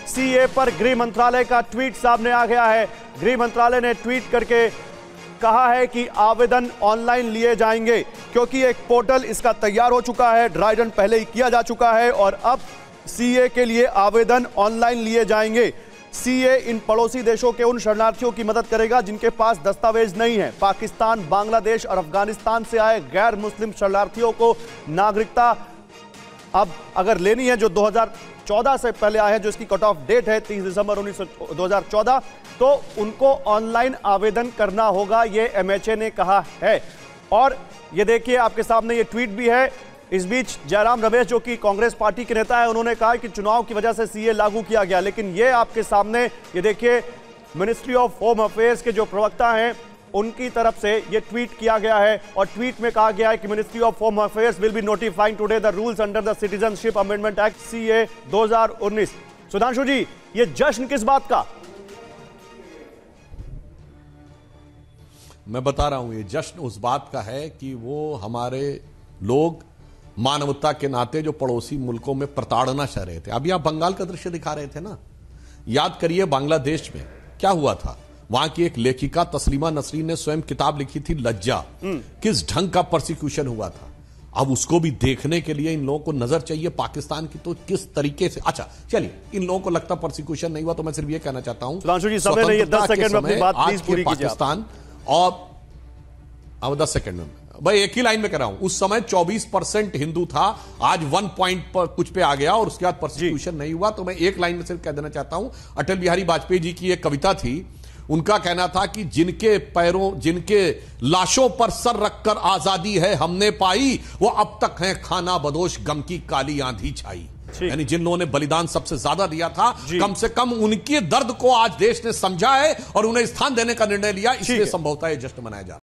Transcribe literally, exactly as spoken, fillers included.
CA पर गृह मंत्रालय का ट्वीट सामने आ गया है। गृह मंत्रालय ने ट्वीट करके कहा है कि आवेदन ऑनलाइन लिए जाएंगे, क्योंकि एक पोर्टल इसका तैयार हो चुका है, ड्राई रन पहले ही किया जा चुका है और अब सीए के लिए आवेदन ऑनलाइन लिए जाएंगे। सीए इन पड़ोसी देशों के उन शरणार्थियों की मदद करेगा जिनके पास दस्तावेज नहीं है। पाकिस्तान, बांग्लादेश और अफगानिस्तान से आए गैर मुस्लिम शरणार्थियों को नागरिकता अब अगर लेनी है, जो दो हज़ार चौदह से पहले आए हैं, जो इसकी कट ऑफ डेट है तीस दिसंबर उन्नीस सौ दो हज़ार चौदह, तो उनको ऑनलाइन आवेदन करना होगा, ये एमएचए ने कहा है। और ये देखिए आपके सामने ये ट्वीट भी है। इस बीच जयराम रमेश, जो कि कांग्रेस पार्टी के नेता है, उन्होंने कहा कि चुनाव की वजह से सीए लागू किया गया, लेकिन ये आपके सामने ये देखिए मिनिस्ट्री ऑफ होम अफेयर्स के जो प्रवक्ता हैं उनकी तरफ से ये ट्वीट किया गया है और ट्वीट में कहा गया है कि ministry of home affairs will be notifying today the rules under the citizenship amendment act C A दो हज़ार उन्नीस। सुधांशु जी, ये जश्न किस बात का? मैं बता रहा हूं, ये जश्न उस बात का है कि वो हमारे लोग मानवता के नाते जो पड़ोसी मुल्कों में प्रताड़ना सह रहे थे। अभी आप बंगाल का दृश्य दिखा रहे थे ना, याद करिए बांग्लादेश में क्या हुआ था। वहां की एक लेखिका तस्लीमा नसरीन ने स्वयं किताब लिखी थी लज्जा, किस ढंग का प्रोसिक्यूशन हुआ था। अब उसको भी देखने के लिए इन लोगों को नजर चाहिए पाकिस्तान की, तो किस तरीके से। अच्छा चलिए, इन लोगों को लगता प्रोसिक्यूशन नहीं हुआ, तो मैं सिर्फ ये कहना चाहता हूं पाकिस्तान और अब दस सेकंड में भाई एक ही लाइन में कह रहा हूं, उस समय चौबीस परसेंट हिंदू था, आज वन पॉइंट पर कुछ पे आ गया और उसके बाद प्रोसिक्यूशन नहीं हुआ। तो मैं एक लाइन में सिर्फ कह देना चाहता हूं, अटल बिहारी वाजपेयी जी की एक कविता थी, उनका कहना था कि जिनके पैरों जिनके लाशों पर सर रखकर आजादी है हमने पाई, वो अब तक है खाना बदोश गम की काली आंधी छाई। यानी जिन लोगों ने बलिदान सबसे ज्यादा दिया था, कम से कम उनके दर्द को आज देश ने समझा है और उन्हें स्थान देने का निर्णय लिया, इसलिए संभवतः यह जश्न मनाया जा रहा है।